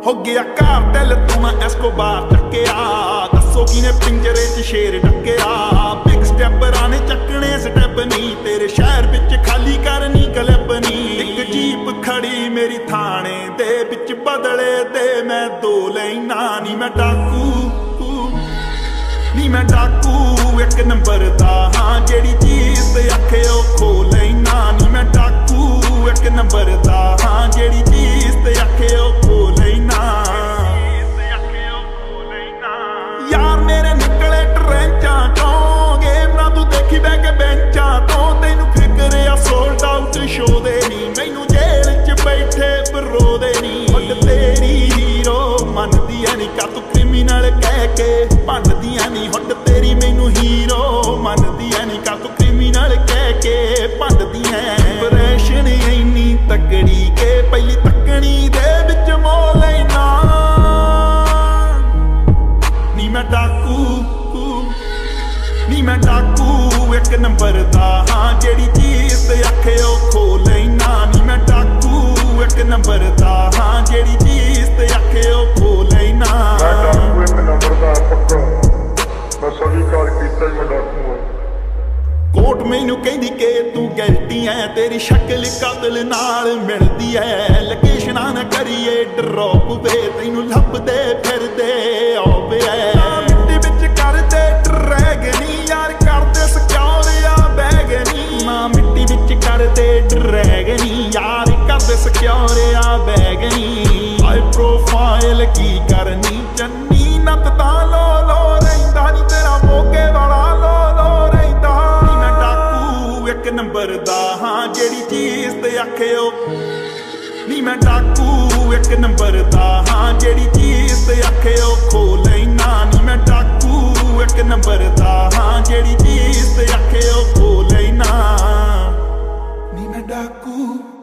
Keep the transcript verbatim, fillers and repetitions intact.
हो गया कार्टेल तू मैं एस्कोबार टक्केया दसो किने पिंजरे च शेर डक्केया बिग स्टेप राने चकने स्टेप नहीं तेरे शहर विच खाली करनी क्लिप नहीं एक जीप खड़ी मेरी थाने दे विच बदले दे मैं दो लेना नी मैं डाकू नी मैं डाकू एक नंबर दा हाँ जेड़ी चीज ते आखे ओ खो लेना नी मैं डाकू एक नंबर दा हाँ जेड़ी चीज ते आखे ओ खो लेना यार मेरे निकले ट्रेंचा तो गेम ना तू देखी बह के बेंचा तो तेनू फिक्र आ सोल्ड आउट शो दे नी मैनू जेल च बैठे बरो दे नी हट तेरी हीरो मनदियां नी का तू क्रिमिनल कह के भंडदियां नी हट तेरी मैनू हीरो मनदियां नी का तू क्रिमिनल कह के भंडदियां इंप्रेशन इन्नी तकड़ी के पहली तकनी दे विच मोह लेना नी मैं डाकू नी मैं डाकू एक नंबर दा हाँ जेड़ी चीज ते आखे ओ खो लेना नी मैं डाकू एक नंबर दा हाँ जेड़ी चीज ते आखे ओ खो लेना मैं डाकू एक नंबर दा पक्का मैं स्वीकार कीता मैं डाकू हां कोर्ट मैनू कहंदी के तू गलती है तेरी शक्ल कातिल नाल मिलदी है लोकेशनां ना करिए ड्रॉप वे तैनू लभदे फिरदे आवे मिट्टी विच करदे ड्रैगनी यार करदे सिक्योर या बैगनी ना मिट्टी विच करदे ड्रैगनी यार करदे सिक्योर या बैगनी हाई प्रोफाइल की करनी चन्नी नत तां लो लो रहिंदा नी तेरा मोके वाला लो लो रहिंदा एक नंबर दा हाँ जेड़ी चीज ते आखे ओ नी मैं डाकू एक नंबर दा हाँ जेड़ी चीज ते आखे ओ खो लेना नी मैं डाकू एक नंबर दा हाँ जेड़ी चीज ते आखे ओ खो लेना नी मैं डाकू।